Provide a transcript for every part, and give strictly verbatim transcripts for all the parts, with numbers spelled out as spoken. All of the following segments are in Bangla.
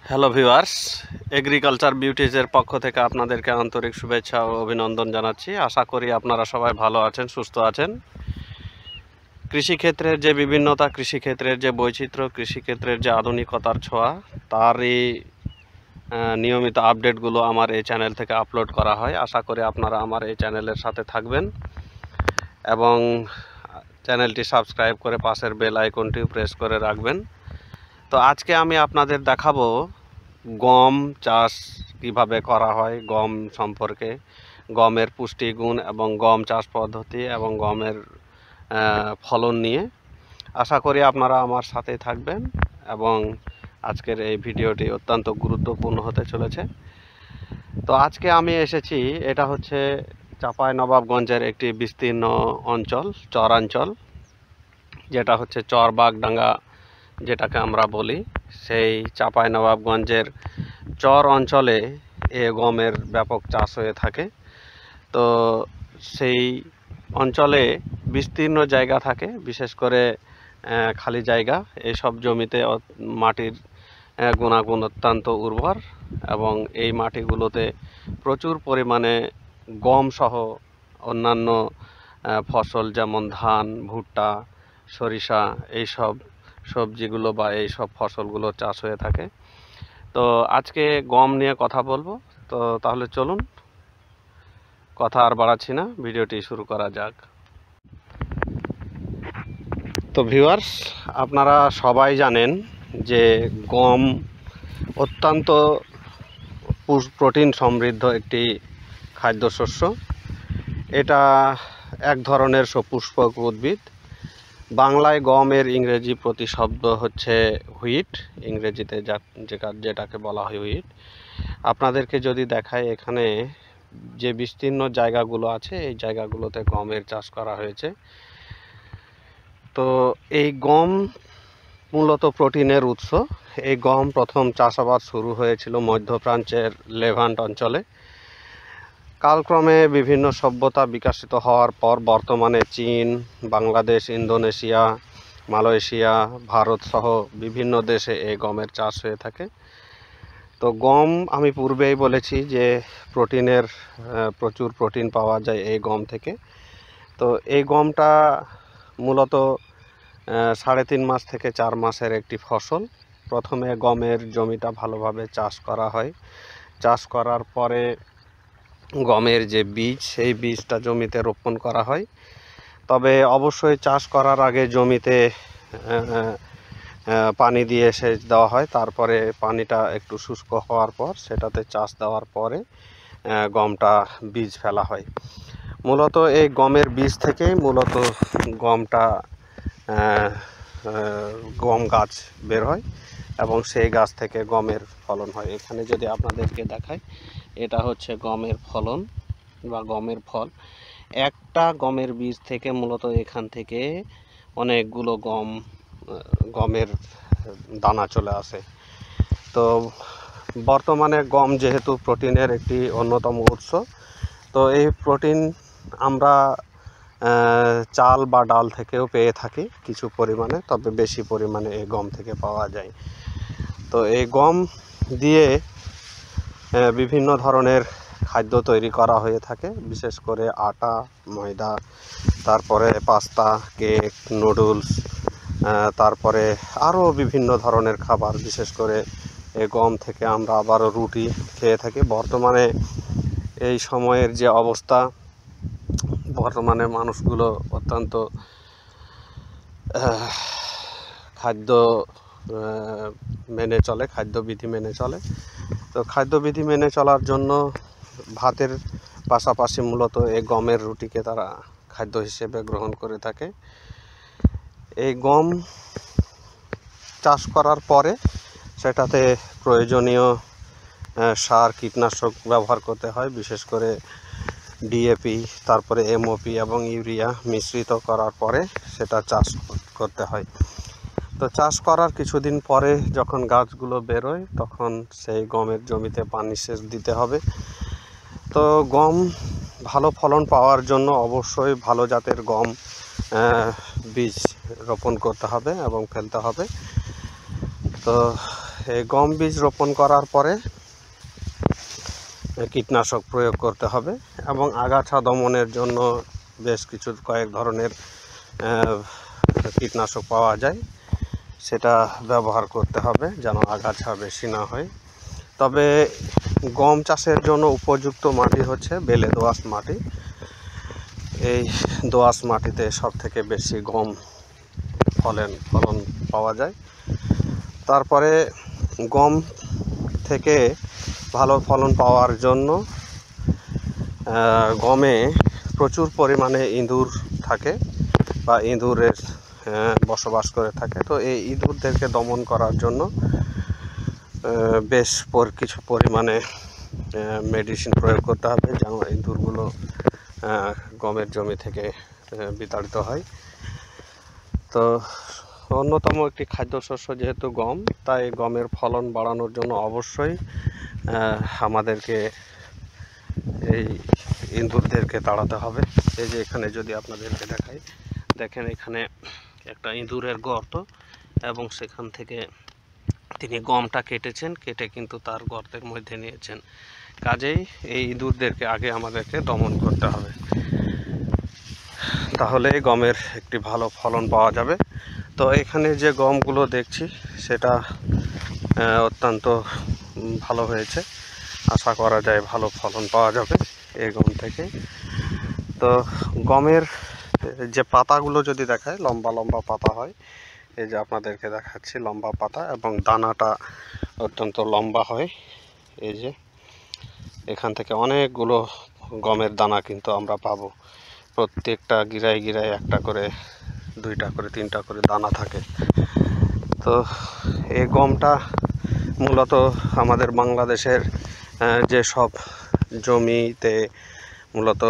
হ্যালো ভিউয়ার্স, এগ্রিকালচার বিউটিজের পক্ষ থেকে আপনাদেরকে আন্তরিক শুভেচ্ছা ও অভিনন্দন জানাচ্ছি। আশা করি আপনারা সবাই ভালো আছেন, সুস্থ আছেন। কৃষিক্ষেত্রের যে বিভিন্নতা, কৃষিক্ষেত্রের যে বৈচিত্র্য, কৃষিক্ষেত্রের যে আধুনিকতার ছোঁয়া, তারই নিয়মিত আপডেটগুলো আমার এই চ্যানেল থেকে আপলোড করা হয়। আশা করি আপনারা আমার এই চ্যানেলের সাথে থাকবেন এবং চ্যানেলটি সাবস্ক্রাইব করে পাশের বেল আইকনটি প্রেস করে রাখবেন। তো আজকে আমি আপনাদের দেখাবো গম চাষ কিভাবে করা হয়, গম সম্পর্কে, গমের পুষ্টিগুণ এবং গম চাষ পদ্ধতি এবং গমের ফলন নিয়ে। আশা করি আপনারা আমার সাথে থাকবেন এবং আজকের এই ভিডিওটি অত্যন্ত গুরুত্বপূর্ণ হতে চলেছে। তো আজকে আমি এসেছি, এটা হচ্ছে চাঁপাইনবাবগঞ্জের একটি বিস্তীর্ণ অঞ্চল, চরাঞ্চল, যেটা হচ্ছে চরবাগডাঙ্গা যেটাকে আমরা বলি। সেই চাঁপাইনবাবগঞ্জের চর অঞ্চলে এ গমের ব্যাপক চাষ হয়ে থাকে। তো সেই অঞ্চলে বিস্তীর্ণ জায়গা থাকে, বিশেষ করে খালি জায়গা। এইসব জমিতে মাটির গুণাগুণ অত্যন্ত উর্বর এবং এই মাটিগুলোতে প্রচুর পরিমাণে গম সহ অন্যান্য ফসল যেমন ধান, ভুট্টা, সরিষা, এইসব সবজিগুলো বা এই সব ফসলগুলো চাষ হয়ে থাকে। তো আজকে গম নিয়ে কথা বলবো। তো তাহলে চলুন, কথা আর বাড়াচ্ছি না, ভিডিওটি শুরু করা যাক। তো ভিউয়ার্স, আপনারা সবাই জানেন যে গম অত্যন্ত প্রোটিন সমৃদ্ধ একটি খাদ্যশস্য। এটা এক ধরনের সপুষ্পক উদ্ভিদ। বাংলায় গমের ইংরেজি প্রতিশব্দ হচ্ছে হুইট, ইংরেজিতে যা যেটাকে বলা হয় হুইট। আপনাদেরকে যদি দেখায়, এখানে যে বিস্তীর্ণ জায়গাগুলো আছে এই জায়গাগুলোতে গমের চাষ করা হয়েছে। তো এই গম মূলত প্রোটিনের উৎস। এই গম প্রথম চাষাবাদ শুরু হয়েছিল মধ্যপ্রাচ্যের লেভান্ট অঞ্চলে। কালক্রমে বিভিন্ন সভ্যতা বিকশিত হওয়ার পর বর্তমানে চীন, বাংলাদেশ, ইন্দোনেশিয়া, মালয়েশিয়া, ভারত সহ বিভিন্ন দেশে এই গমের চাষ হয়ে থাকে। তো গম আমি পূর্বেই বলেছি যে প্রোটিনের প্রচুর প্রোটিন পাওয়া যায় এই গম থেকে। তো এই গমটা মূলত সাড়ে তিন মাস থেকে চার মাসের একটি ফসল। প্রথমে গমের জমিটা ভালোভাবে চাষ করা হয়। চাষ করার পরে গমের যে বীজ, সেই বীজটা জমিতে রোপণ করা হয়। তবে অবশ্যই চাষ করার আগে জমিতে পানি দিয়ে সেচ দেওয়া হয়। তারপরে পানিটা একটু শুষ্ক হওয়ার পর সেটাতে চাষ দেওয়ার পরে গমটা বীজ ফেলা হয়। মূলত এই গমের বীজ থেকেই মূলত গমটা গম গাছ বের হয় এবং সেই গাছ থেকে গমের ফলন হয়। এখানে যদি আপনাদেরকে দেখাই, এটা হচ্ছে গমের ফলন বা গমের ফল। একটা গমের বীজ থেকে মূলত এখান থেকে অনেকগুলো গম গমের দানা চলে আসে। তো বর্তমানে গম যেহেতু প্রোটিনের একটি অন্যতম উৎস, তো এই প্রোটিন আমরা চাল বা ডাল থেকেও পেয়ে থাকি কিছু পরিমাণে, তবে বেশি পরিমাণে এই গম থেকে পাওয়া যায়। তো এই গম দিয়ে বিভিন্ন ধরনের খাদ্য তৈরি করা হয়ে থাকে, বিশেষ করে আটা, ময়দা, তারপরে পাস্তা, কেক, নুডলস, তারপরে আরও বিভিন্ন ধরনের খাবার। বিশেষ করে এই গম থেকে আমরা আবারও রুটি খেয়ে থাকি। বর্তমানে এই সময়ের যে অবস্থা, বর্তমানে মানুষগুলো অত্যন্ত খাদ্য মেনে চলে, খাদ্যবিধি মেনে চলে। তো খাদ্যবিধি মেনে চলার জন্য ভাতের পাশাপাশি মূলত এই গমের রুটিকে তারা খাদ্য হিসেবে গ্রহণ করে থাকে। এই গম চাষ করার পরে সেটাতে প্রয়োজনীয় সার, কীটনাশক ব্যবহার করতে হয়। বিশেষ করে ডিএপি, তারপরে এমওপি এবং ইউরিয়া মিশ্রিত করার পরে সেটা চাষ করতে হয়। তো চাষ করার কিছুদিন পরে যখন গাছগুলো বেরোয়, তখন সেই গমের জমিতে পানি সেচ দিতে হবে। তো গম ভালো ফলন পাওয়ার জন্য অবশ্যই ভালো জাতের গম বীজ রোপণ করতে হবে এবং ফেলতে হবে। তো এই গম বীজ রোপণ করার পরে কীটনাশক প্রয়োগ করতে হবে এবং আগাছা দমনের জন্য বেশ কিছু কয়েক ধরনের কীটনাশক পাওয়া যায়, সেটা ব্যবহার করতে হবে যেন আগাছা বেশি না হয়। তবে গম চাষের জন্য উপযুক্ত মাটি হচ্ছে বেলে দোআঁশ মাটি। এই দোআঁশ মাটিতে সব থেকে বেশি গম ফলন ফলন পাওয়া যায়। তারপরে গম থেকে ভালো ফলন পাওয়ার জন্য গমে প্রচুর পরিমাণে ইঁদুর থাকে বা ইঁদুরের বসবাস করে থাকে। তো এই ইঁদুরদেরকে দমন করার জন্য বেশ পর কিছু পরিমাণে মেডিসিন প্রয়োগ করতে হবে যেন ইঁদুরগুলো গমের জমি থেকে বিতাড়িত হয়। তো অন্যতম একটি খাদ্যশস্য যেহেতু গম, তাই গমের ফলন বাড়ানোর জন্য অবশ্যই আমাদেরকে এই ইঁদুরদেরকে তাড়াতে হবে। এই যে এখানে যদি আপনাদেরকে দেখাই, দেখেন এখানে একটা ইঁদুরের গর্ত এবং সেখান থেকে তিনি গমটা কেটেছেন, কেটে কিন্তু তার গর্তের মধ্যে নিয়েছেন। কাজেই এই ইঁদুরদেরকে আগে আমাদেরকে দমন করতে হবে, তাহলে গমের একটি ভালো ফলন পাওয়া যাবে। তো এখানে যে গমগুলো দেখছি সেটা অত্যন্ত ভালো হয়েছে, আশা করা যায় ভালো ফলন পাওয়া যাবে এই গম থেকে। তো গমের যে পাতাগুলো যদি দেখায়, লম্বা লম্বা পাতা হয়, এই যে আপনাদেরকে দেখাচ্ছি লম্বা পাতা, এবং দানাটা অত্যন্ত লম্বা হয়। এই যে এখান থেকে অনেকগুলো গমের দানা কিন্তু আমরা পাবো। প্রত্যেকটা গিরায় গিরায় একটা করে, দুইটা করে, তিনটা করে দানা থাকে। তো এই গমটা মূলত আমাদের বাংলাদেশের যে সব জমিতে, মূলত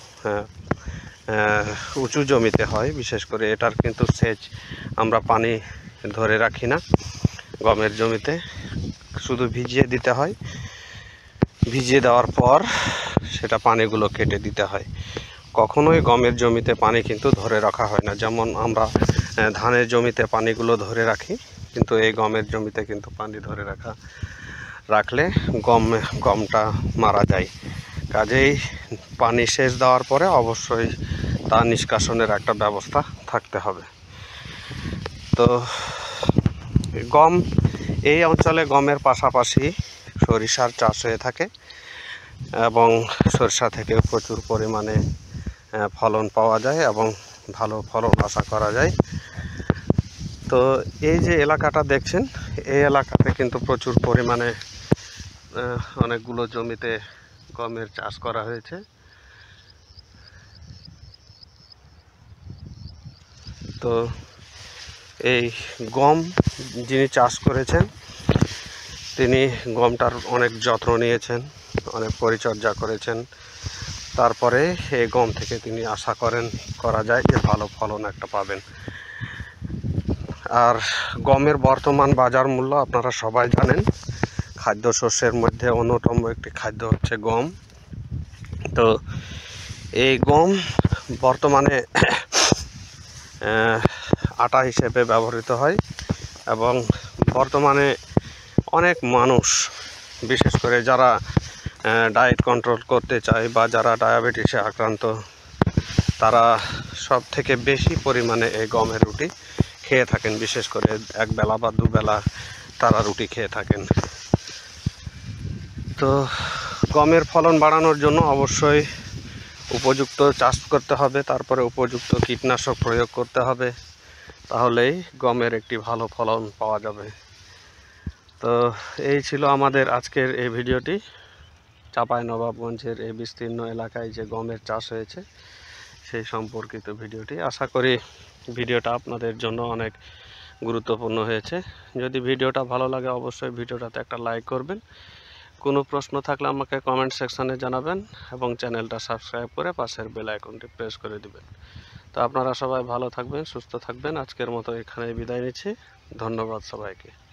উঁচু জমিতে হয় বিশেষ করে, এটার কিন্তু সেচ আমরা পানি ধরে রাখি না গমের জমিতে, শুধু ভিজিয়ে দিতে হয়। ভিজিয়ে দেওয়ার পর সেটা পানিগুলো কেটে দিতে হয়। কখনোই গমের জমিতে পানি কিন্তু ধরে রাখা হয় না। যেমন আমরা ধানের জমিতে পানিগুলো ধরে রাখি, কিন্তু এই গমের জমিতে কিন্তু পানি ধরে রাখা রাখলে গম গমটা মারা যায়। কাজেই পানি সেচ দেওয়ার পরে অবশ্যই তা নিষ্কাশনের একটা ব্যবস্থা থাকতে হবে। তো গম, এই অঞ্চলে গমের পাশাপাশি সরিষার চাষ হয়ে থাকে এবং সরিষা থেকে প্রচুর পরিমাণে ফলন পাওয়া যায় এবং ভালো ফলন আশা করা যায়। তো এই যে এলাকাটা দেখছেন, এই এলাকাতে কিন্তু প্রচুর পরিমাণে অনেকগুলো জমিতে গমের চাষ করা হয়েছে। তো এই গম যিনি চাষ করেছেন, তিনি গমটার অনেক যত্ন নিয়েছেন, অনেক পরিচর্যা করেছেন। তারপরে এই গম থেকে তিনি আশা করেন করা যায় যে ভালো ফলন একটা পাবেন। আর গমের বর্তমান বাজার মূল্য আপনারা সবাই জানেন। খাদ্যশস্যের মধ্যে অন্যতম একটি খাদ্য হচ্ছে গম। তো এই গম বর্তমানে আটা হিসেবে ব্যবহৃত হয় এবং বর্তমানে অনেক মানুষ, বিশেষ করে যারা ডায়েট কন্ট্রোল করতে চায় বা যারা ডায়াবেটিসে আক্রান্ত, তারা সব থেকে বেশি পরিমাণে এই গমের রুটি খেয়ে থাকেন। বিশেষ করে এক বেলা বা দুবেলা তারা রুটি খেয়ে থাকেন। তো গমের ফলন বাড়ানোর জন্য অবশ্যই উপযুক্ত চাষ করতে হবে, তারপরে উপযুক্ত কীটনাশক প্রয়োগ করতে হবে, তাহলেই গমের একটি ভালো ফলন পাওয়া যাবে। তো এই ছিল আমাদের আজকের এই ভিডিওটি। চাঁপাইনবাবগঞ্জের এই বিস্তীর্ণ এলাকায় যে গমের চাষ হয়েছে সেই সম্পর্কিত ভিডিওটি। আশা করি ভিডিওটা আপনাদের জন্য অনেক গুরুত্বপূর্ণ হয়েছে। যদি ভিডিওটা ভালো লাগে অবশ্যই ভিডিওটাতে একটা লাইক করবেন। কোনো প্রশ্ন থাকলে আমাকে কমেন্ট সেকশানে জানাবেন এবং চ্যানেলটা সাবস্ক্রাইব করে পাশের বেল আইকনটি প্রেস করে দিবেন। তো আপনারা সবাই ভালো থাকবেন, সুস্থ থাকবেন। আজকের মতো এখানেই বিদায় নিচ্ছি। ধন্যবাদ সবাইকে।